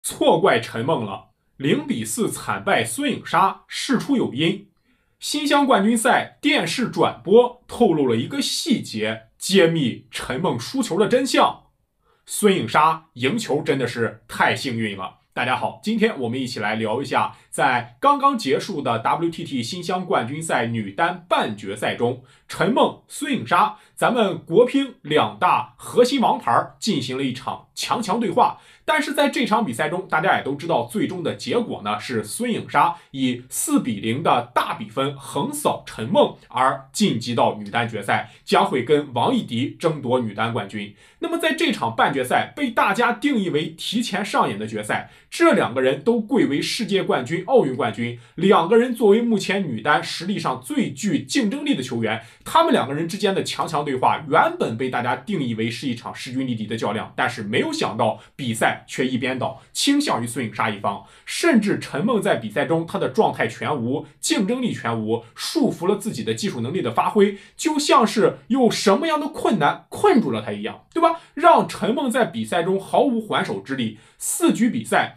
错怪陈梦了，0-4惨败孙颖莎，事出有因。新乡冠军赛电视转播透露了一个细节，揭秘陈梦输球的真相。孙颖莎赢球真的是太幸运了。大家好，今天我们一起来聊一下，在刚刚结束的 WTT 新乡冠军赛女单半决赛中，陈梦、孙颖莎，咱们国乒两大核心王牌进行了一场强对话。但是在这场比赛中，大家也都知道，最终的结果呢是孙颖莎以4-0的大比分横扫陈梦，而晋级到女单决赛，将会跟王艺迪争夺女单冠军。那么在这场半决赛被大家定义为提前上演的决赛，这两个人都贵为世界冠军、奥运冠军，两个人作为目前女单实力上最具竞争力的球员，他们两个人之间的强对话原本被大家定义为是一场势均力敌的较量，但是没有想到比赛却一边倒，倾向于孙颖莎一方，甚至陈梦在比赛中她的状态全无，竞争力全无，束缚了自己的技术能力的发挥，就像是有什么样的困难困住了她一样，对吧？让陈梦在比赛中毫无还手之力。4局比赛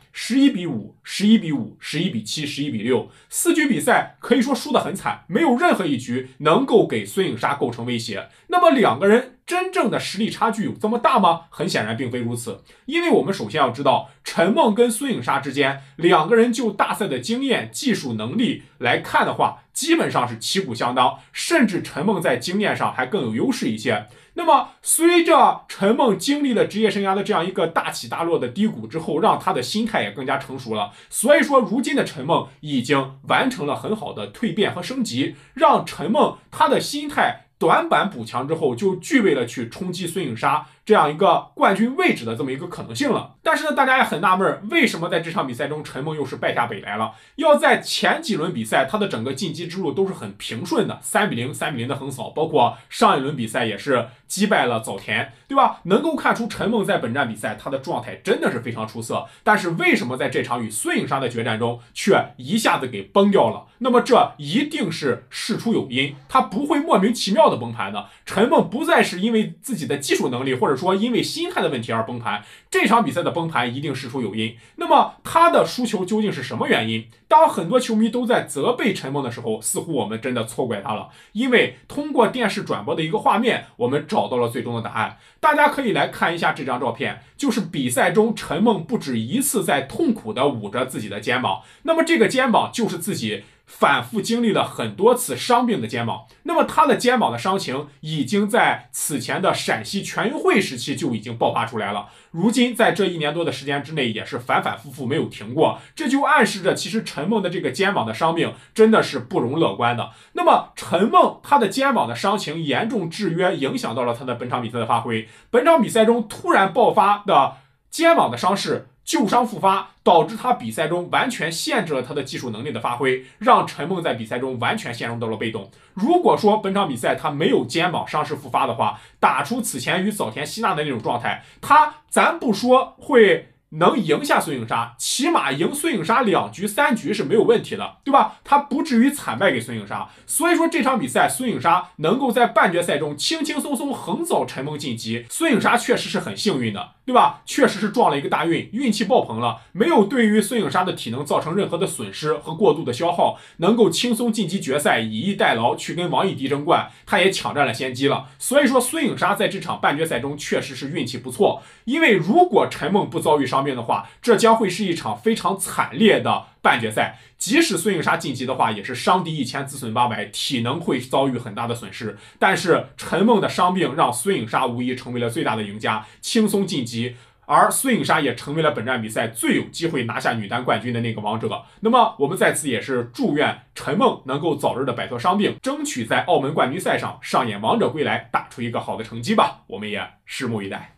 11-5、11-5、11-7、11-6， 4局比赛可以说输得很惨，没有任何一局能够给孙颖莎构成威胁。那么两个人真正的实力差距有这么大吗？很显然并非如此，因为我们首先要知道，陈梦跟孙颖莎之间，两个人就大赛的经验、技术能力来看的话，基本上是旗鼓相当，甚至陈梦在经验上还更有优势一些。那么随着陈梦经历了职业生涯的这样一个大起大落的低谷之后，让他的心态也更加成熟了，所以说如今的陈梦已经完成了很好的蜕变和升级，让陈梦他的心态短板补强之后，就具备了去冲击孙颖莎这样一个冠军位置的这么一个可能性了。但是呢，大家也很纳闷，为什么在这场比赛中陈梦又是败下北来了？要在前几轮比赛，他的整个晋级之路都是很平顺的，3-0、3-0的横扫，包括上一轮比赛也是击败了早田，对吧？能够看出陈梦在本站比赛他的状态真的是非常出色，但是为什么在这场与孙颖莎的决战中却一下子给崩掉了？那么这一定是事出有因，他不会莫名其妙的崩盘的。陈梦不再是因为自己的技术能力或者说因为心态的问题而崩盘，这场比赛的崩盘一定事出有因。那么他的输球究竟是什么原因？当很多球迷都在责备陈梦的时候，似乎我们真的错怪他了，因为通过电视转播的一个画面，我们找到了最终的答案。大家可以来看一下这张照片，就是比赛中陈梦不止一次在痛苦地捂着自己的肩膀，那么这个肩膀就是自己反复经历了很多次伤病的肩膀。那么他的肩膀的伤情已经在此前的陕西全运会时期就已经爆发出来了，如今在这1年多的时间之内也是反复没有停过，这就暗示着其实陈梦的这个肩膀的伤病真的是不容乐观的。那么陈梦他的肩膀的伤情严重制约，影响到了他的本场比赛的发挥。本场比赛中突然爆发的肩膀的伤势旧伤复发，导致他比赛中完全限制了他的技术能力的发挥，让陈梦在比赛中完全陷入到了被动。如果说本场比赛他没有肩膀伤势复发的话，打出此前与早田希娜的那种状态，咱不说会能赢下孙颖莎，起码赢孙颖莎2局3局是没有问题的，对吧？他不至于惨败给孙颖莎。所以说这场比赛孙颖莎能够在半决赛中轻轻松松横扫陈梦晋级，孙颖莎确实是很幸运的，对吧？确实是撞了一个大运，运气爆棚了，没有对于孙颖莎的体能造成任何的损失和过度的消耗，能够轻松晋级决赛，以逸待劳去跟王艺迪争冠，他也抢占了先机了。所以说孙颖莎在这场半决赛中确实是运气不错，因为如果陈梦不遭遇伤病的话，这将会是一场非常惨烈的半决赛。即使孙颖莎晋级的话，也是伤敌1000自损800，体能会遭遇很大的损失。但是陈梦的伤病让孙颖莎无疑成为了最大的赢家，轻松晋级，而孙颖莎也成为了本站比赛最有机会拿下女单冠军的那个王者。那么我们在此也是祝愿陈梦能够早日的摆脱伤病，争取在澳门冠军赛上上演王者归来，打出一个好的成绩吧。我们也拭目以待。